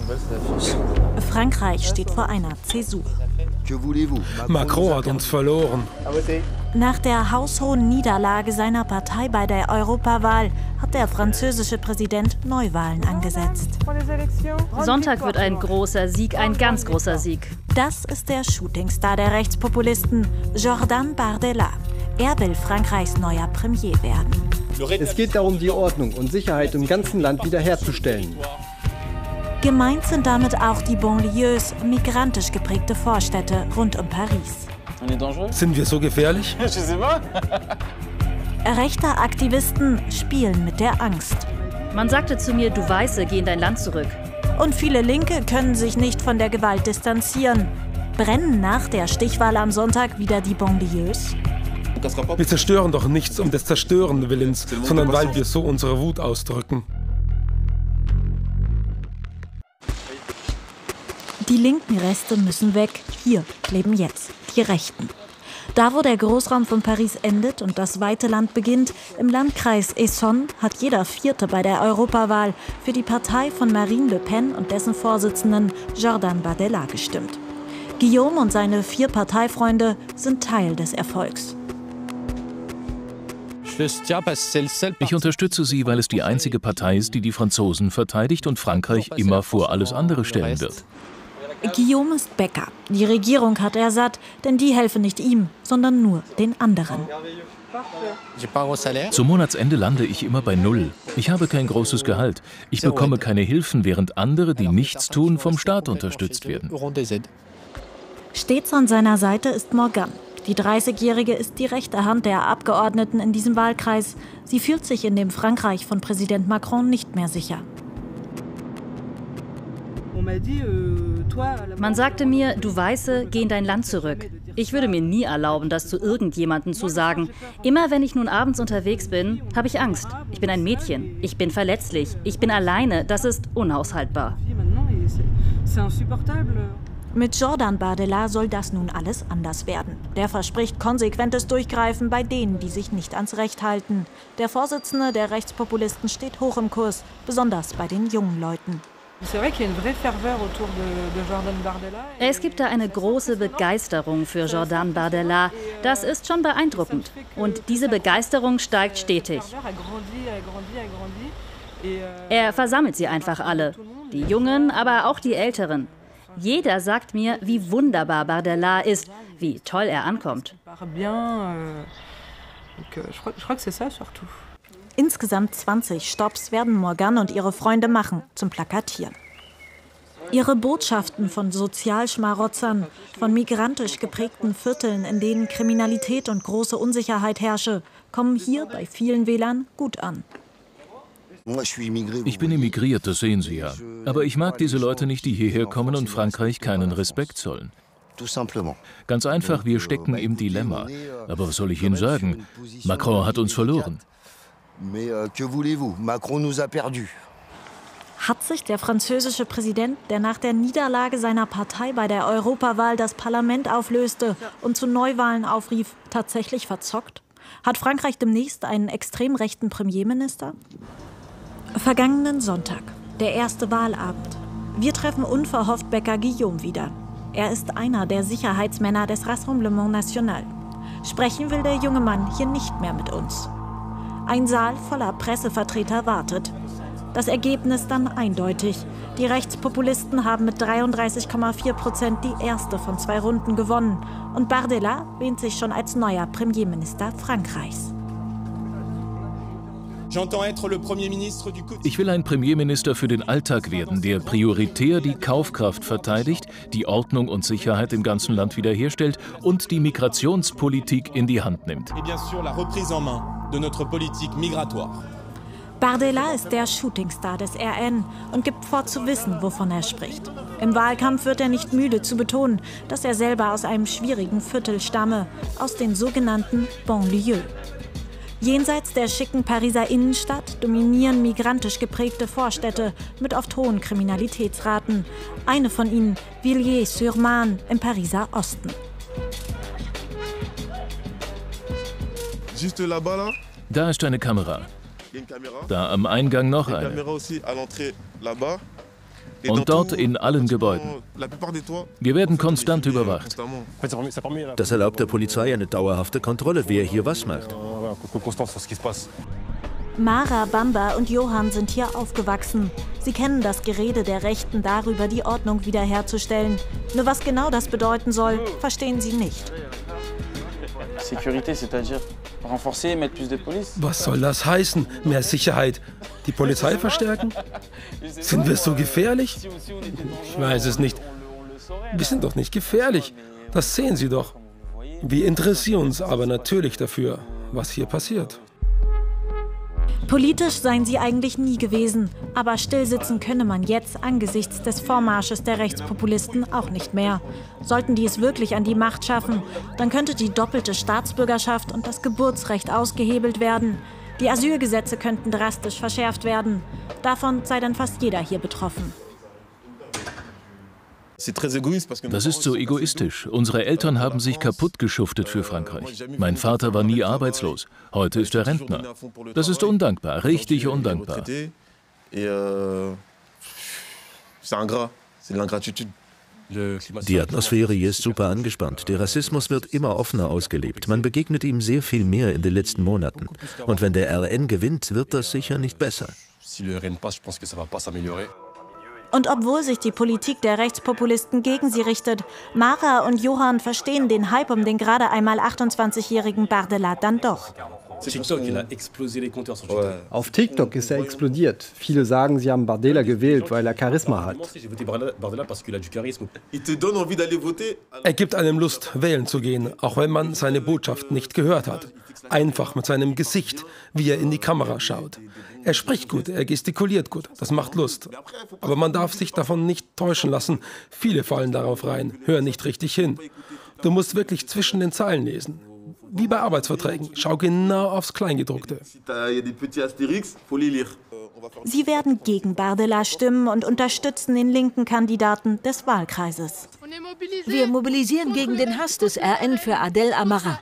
Frankreich steht vor einer Zäsur. Macron hat uns verloren. Nach der haushohen Niederlage seiner Partei bei der Europawahl hat der französische Präsident Neuwahlen angesetzt. Sonntag wird ein großer Sieg, ein ganz großer Sieg. Das ist der Shootingstar der Rechtspopulisten, Jordan Bardella. Er will Frankreichs neuer Premier werden. Es geht darum, die Ordnung und Sicherheit im ganzen Land wiederherzustellen. Gemeint sind damit auch die Banlieues, migrantisch geprägte Vorstädte rund um Paris. Sind wir so gefährlich? Rechte Aktivisten spielen mit der Angst. Man sagte zu mir, du Weiße, geh in dein Land zurück. Und viele Linke können sich nicht von der Gewalt distanzieren. Brennen nach der Stichwahl am Sonntag wieder die Banlieues? Wir zerstören doch nichts um des Zerstörenden Willens, sondern weil wir so unsere Wut ausdrücken. Die linken Reste müssen weg. Hier leben jetzt die Rechten. Da, wo der Großraum von Paris endet und das weite Land beginnt, im Landkreis Essonne, hat jeder Vierte bei der Europawahl für die Partei von Marine Le Pen und dessen Vorsitzenden Jordan Bardella gestimmt. Guillaume und seine 4 Parteifreunde sind Teil des Erfolgs. Ich unterstütze sie, weil es die einzige Partei ist, die die Franzosen verteidigt und Frankreich immer vor alles andere stellen wird. Guillaume ist Bäcker. Die Regierung hat er satt, denn die helfen nicht ihm, sondern nur den anderen. Zum Monatsende lande ich immer bei Null. Ich habe kein großes Gehalt. Ich bekomme keine Hilfen, während andere, die nichts tun, vom Staat unterstützt werden. Stets an seiner Seite ist Morgan. Die 30-Jährige ist die rechte Hand der Abgeordneten in diesem Wahlkreis. Sie fühlt sich in dem Frankreich von Präsident Macron nicht mehr sicher. Man sagte mir, du Weiße, geh in dein Land zurück. Ich würde mir nie erlauben, das zu irgendjemandem zu sagen. Immer wenn ich nun abends unterwegs bin, habe ich Angst. Ich bin ein Mädchen. Ich bin verletzlich. Ich bin alleine. Das ist unaushaltbar. Mit Jordan Bardella soll das nun alles anders werden. Der verspricht konsequentes Durchgreifen bei denen, die sich nicht ans Recht halten. Der Vorsitzende der Rechtspopulisten steht hoch im Kurs, besonders bei den jungen Leuten. Es gibt da eine große Begeisterung für Jordan Bardella. Das ist schon beeindruckend. Und diese Begeisterung steigt stetig. Er versammelt sie einfach alle. Die Jungen, aber auch die Älteren. Jeder sagt mir, wie wunderbar Bardella ist, wie toll er ankommt. Insgesamt 20 Stopps werden Morgan und ihre Freunde machen zum Plakatieren. Ihre Botschaften von Sozialschmarotzern, von migrantisch geprägten Vierteln, in denen Kriminalität und große Unsicherheit herrsche, kommen hier bei vielen Wählern gut an. Ich bin emigriert, das sehen Sie ja. Aber ich mag diese Leute nicht, die hierher kommen und Frankreich keinen Respekt zollen. Ganz einfach, wir stecken im Dilemma. Aber was soll ich Ihnen sagen? Macron hat uns verloren. Hat sich der französische Präsident, der nach der Niederlage seiner Partei bei der Europawahl das Parlament auflöste und zu Neuwahlen aufrief, tatsächlich verzockt? Hat Frankreich demnächst einen extrem rechten Premierminister? Vergangenen Sonntag, der erste Wahlabend. Wir treffen unverhofft Bäcker Guillaume wieder. Er ist einer der Sicherheitsmänner des Rassemblement National. Sprechen will der junge Mann hier nicht mehr mit uns. Ein Saal voller Pressevertreter wartet. Das Ergebnis dann eindeutig. Die Rechtspopulisten haben mit 33,4% die erste von 2 Runden gewonnen. Und Bardella wähnt sich schon als neuer Premierminister Frankreichs. Ich will ein Premierminister für den Alltag werden, der prioritär die Kaufkraft verteidigt, die Ordnung und Sicherheit im ganzen Land wiederherstellt und die Migrationspolitik in die Hand nimmt. Bardella ist der Shootingstar des RN und gibt vor zu wissen, wovon er spricht. Im Wahlkampf wird er nicht müde zu betonen, dass er selber aus einem schwierigen Viertel stamme, aus den sogenannten Banlieues. Jenseits der schicken Pariser Innenstadt dominieren migrantisch geprägte Vorstädte mit oft hohen Kriminalitätsraten. Eine von ihnen, Villiers-sur-Marne im Pariser Osten. Da ist eine Kamera. Da am Eingang noch eine. Und dort in allen Gebäuden. Wir werden konstant überwacht. Das erlaubt der Polizei eine dauerhafte Kontrolle, wer hier was macht. Mara, Bamba und Johann sind hier aufgewachsen. Sie kennen das Gerede der Rechten darüber, die Ordnung wiederherzustellen. Nur was genau das bedeuten soll, verstehen sie nicht. Was soll das heißen? Mehr Sicherheit? Die Polizei verstärken? Sind wir so gefährlich? Ich weiß es nicht. Wir sind doch nicht gefährlich. Das sehen Sie doch. Wir interessieren uns aber natürlich dafür, was hier passiert. Politisch seien sie eigentlich nie gewesen, aber stillsitzen könne man jetzt angesichts des Vormarsches der Rechtspopulisten auch nicht mehr. Sollten die es wirklich an die Macht schaffen, dann könnte die doppelte Staatsbürgerschaft und das Geburtsrecht ausgehebelt werden. Die Asylgesetze könnten drastisch verschärft werden. Davon sei dann fast jeder hier betroffen. Das ist so egoistisch. Unsere Eltern haben sich kaputt geschuftet für Frankreich. Mein Vater war nie arbeitslos. Heute ist er Rentner. Das ist undankbar, richtig undankbar. Die Atmosphäre hier ist super angespannt. Der Rassismus wird immer offener ausgelebt. Man begegnet ihm sehr viel mehr in den letzten Monaten. Und wenn der RN gewinnt, wird das sicher nicht besser. Und obwohl sich die Politik der Rechtspopulisten gegen sie richtet, Mara und Johann verstehen den Hype um den gerade einmal 28-jährigen Bardella dann doch. Auf TikTok ist er explodiert. Viele sagen, sie haben Bardella gewählt, weil er Charisma hat. Er gibt einem Lust, wählen zu gehen, auch wenn man seine Botschaft nicht gehört hat. Einfach mit seinem Gesicht, wie er in die Kamera schaut. Er spricht gut, er gestikuliert gut, das macht Lust. Aber man darf sich davon nicht täuschen lassen. Viele fallen darauf rein, hören nicht richtig hin. Du musst wirklich zwischen den Zeilen lesen. Wie bei Arbeitsverträgen, schau genau aufs Kleingedruckte. Sie werden gegen Bardella stimmen und unterstützen den linken Kandidaten des Wahlkreises. Wir mobilisieren gegen den Hass des RN für Adel Amara.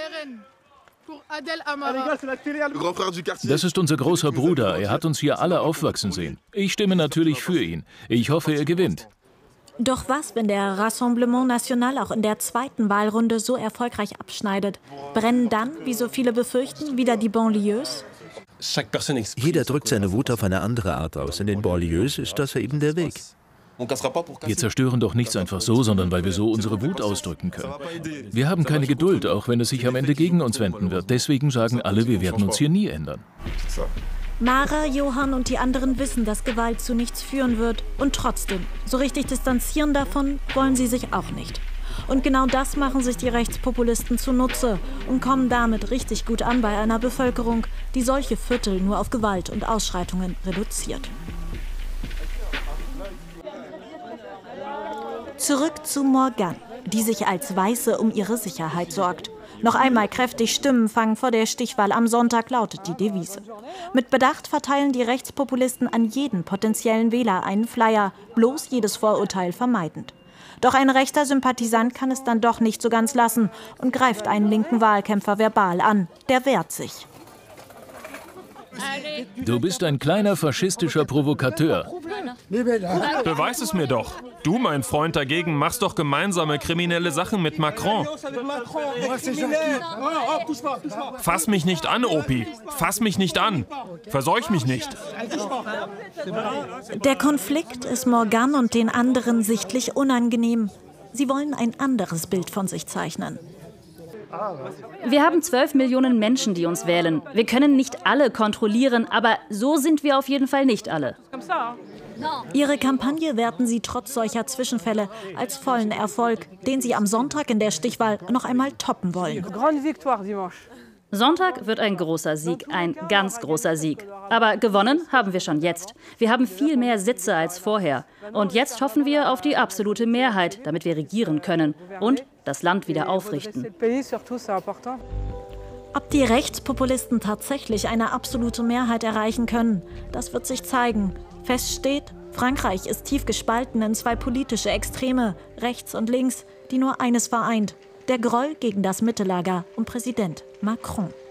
Das ist unser großer Bruder. Er hat uns hier alle aufwachsen sehen. Ich stimme natürlich für ihn. Ich hoffe, er gewinnt. Doch was, wenn der Rassemblement National auch in der zweiten Wahlrunde so erfolgreich abschneidet? Brennen dann, wie so viele befürchten, wieder die Banlieues? Jeder drückt seine Wut auf eine andere Art aus. In den Banlieues ist das eben der Weg. Wir zerstören doch nichts einfach so, sondern weil wir so unsere Wut ausdrücken können. Wir haben keine Geduld, auch wenn es sich am Ende gegen uns wenden wird. Deswegen sagen alle, wir werden uns hier nie ändern. Mara, Johann und die anderen wissen, dass Gewalt zu nichts führen wird. Und trotzdem, so richtig distanzieren davon wollen sie sich auch nicht. Und genau das machen sich die Rechtspopulisten zunutze und kommen damit richtig gut an bei einer Bevölkerung, die solche Viertel nur auf Gewalt und Ausschreitungen reduziert. Zurück zu Morgan, die sich als Weiße um ihre Sicherheit sorgt. Noch einmal kräftig Stimmen fangen vor der Stichwahl am Sonntag, lautet die Devise. Mit Bedacht verteilen die Rechtspopulisten an jeden potenziellen Wähler einen Flyer, bloß jedes Vorurteil vermeidend. Doch ein rechter Sympathisant kann es dann doch nicht so ganz lassen und greift einen linken Wahlkämpfer verbal an. Der wehrt sich. Du bist ein kleiner faschistischer Provokateur. Beweis es mir doch. Du, mein Freund, dagegen machst doch gemeinsame kriminelle Sachen mit Macron. Fass mich nicht an, Opi. Fass mich nicht an. Verseuch mich nicht. Der Konflikt ist Morgan und den anderen sichtlich unangenehm. Sie wollen ein anderes Bild von sich zeichnen. Wir haben 12 Millionen Menschen, die uns wählen. Wir können nicht alle kontrollieren, aber so sind wir auf jeden Fall nicht alle. Ihre Kampagne werten sie trotz solcher Zwischenfälle als vollen Erfolg, den sie am Sonntag in der Stichwahl noch einmal toppen wollen. Sonntag wird ein großer Sieg, ein ganz großer Sieg. Aber gewonnen haben wir schon jetzt. Wir haben viel mehr Sitze als vorher. Und jetzt hoffen wir auf die absolute Mehrheit, damit wir regieren können und das Land wieder aufrichten. Ob die Rechtspopulisten tatsächlich eine absolute Mehrheit erreichen können, das wird sich zeigen. Fest steht, Frankreich ist tief gespalten in zwei politische Extreme, rechts und links, die nur eines vereint: der Groll gegen das Mittellager und Präsident Macron.